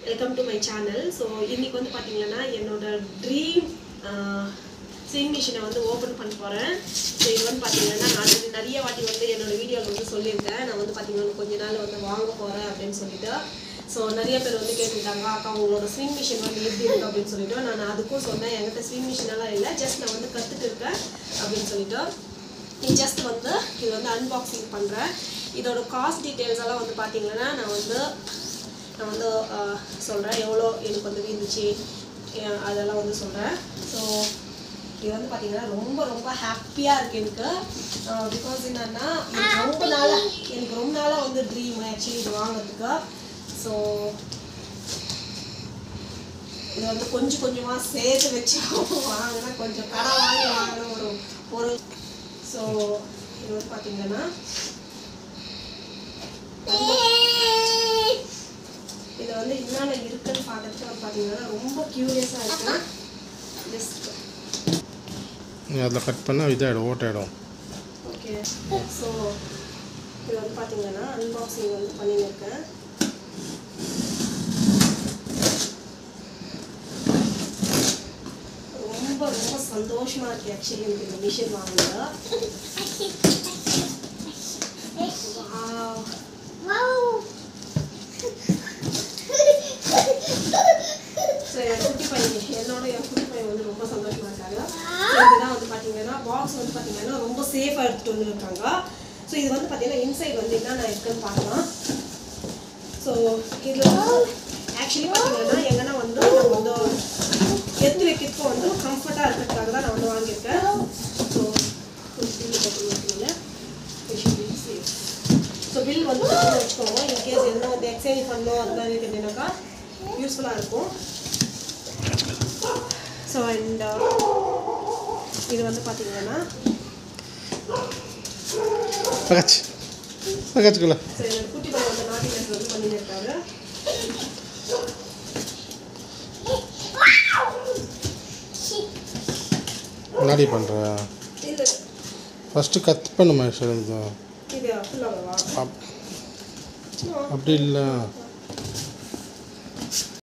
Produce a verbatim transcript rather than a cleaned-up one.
Welcome to my channel. So இன்றைக்கி வந்து பார்த்தீங்கன்னா என்னோட ட்ரீம் ஸ்விங் மிஷினை வந்து ஓப்பன் பண்ண போகிறேன். ஸோ இது வந்து பார்த்தீங்கன்னா நான் நிறைய வாட்டி வந்து என்னோடய வீடியோவில் வந்து சொல்லியிருக்கேன். நான் வந்து பார்த்தீங்கன்னா கொஞ்ச நாள் வந்து வாங்க போகிறேன் அப்படின்னு சொல்லிட்டு. ஸோ நிறைய பேர் வந்து கேட்டுக்கிட்டாங்க, அக்கா உங்களோட ஸ்விங் மிஷின் வந்து எப்படி இருக்குது அப்படின்னு சொல்லிட்டு. நான் அதுக்கும் சொன்னேன், என்கிட்ட ஸ்விங் மிஷினெல்லாம் இல்லை, ஜஸ்ட் நான் வந்து கற்றுட்டு இருக்கேன் அப்படின்னு சொல்லிட்டு. நீ ஜஸ்ட் வந்து இது வந்து அன்பாக்சிங் பண்ணுறேன். இதோட காஸ்ட் டீட்டெயில்ஸ் எல்லாம் வந்து பார்த்தீங்கன்னா நான் வந்து நான் வந்து சொல்கிறேன், எவ்வளோ எனக்கு வந்து இருந்துச்சு அதெல்லாம் வந்து சொல்கிறேன். ஸோ இது வந்து பார்த்தீங்கன்னா ரொம்ப ரொம்ப ஹாப்பியாக இருக்குது எனக்கு. பிகாஸ் என்னன்னா எனக்கு ரொம்ப நாளாக எனக்கு ரொம்ப நாளாக வந்து ட்ரீம் ஆக்சுவலி இது வாங்கிறதுக்கு. ஸோ இதை வந்து கொஞ்சம் கொஞ்சமாக சேர்த்து வச்சு வாங்கினா கொஞ்சம் கடை வாங்கி வாங்கின ஒரு ஒரு ஸோ இது வந்து பார்த்தீங்கன்னா இதை வந்து என்னென்ன இருக்குன்னு பார்க்கறதுக்கு வந்து பார்த்தீங்கன்னா ரொம்ப க்யூரியஸாக இருக்கேன். ஜஸ்ட் நீ அதில் கட் பண்ணால் இதாகிடும், ஓட்டாயிடும். ஓகே. ஸோ இது வந்து பார்த்தீங்கன்னா அன்பாக்சிங் வந்து பண்ணியிருக்கேன். ரொம்ப ரொம்ப சந்தோஷமாக இருக்குது ஆக்சுவலி எனக்கு இந்த மிஷின் வாங்கினது. ஸோ என் குட்டி பையன் என்னோட என் குட்டி பையன் வந்து ரொம்ப சந்தோஷமாக இருக்காங்க. ஸோ இதுதான் வந்து பார்த்தீங்கன்னா பாக்ஸ் வந்து பார்த்தீங்கன்னா ரொம்ப சேஃபாக எடுத்துகிட்டு வந்துருக்காங்க. ஸோ இது வந்து பார்த்தீங்கன்னா இன்சைட் வந்து என்னென்ன இருக்குன்னு பார்க்கலாம். ஸோ இதில் வந்து ஆக்சுவலி பார்த்தீங்கன்னா எங்கன்னா வந்து நம்ம வந்து எடுத்து வைக்கிறதுக்கும் வந்து கம்ஃபர்ட்டாக இருக்கிறதுக்காக தான் நான் வந்து வாங்கியிருக்கேன். ஸோ பில் போட்டுருக்கீங்க. ஸோ பில் வந்து வச்சுக்கோங்க, இன்கேஸ் என்ன வந்து எக்ஸ்சேஞ்ச் பண்ணணும் அது மாதிரி கேட்டீங்கன்னாக்கா யூஸ்ஃபுல்லாக இருக்கும். ஸோ அண்ட் இது வந்து பார்த்தீங்கன்னா பகாச்சு பகாச்சுக்குள்ள ஸோ என்னோட குட்டி பையன் வந்து நாட்டி ட்ரெஸ் வந்து பண்ணியிருக்காரு. நாடி பண்ணுறேன். இது ஃபஸ்ட்டு கட் பண்ணுமா சார்? இது இது ஃபுல்லாகவா? அப்படி இல்லை,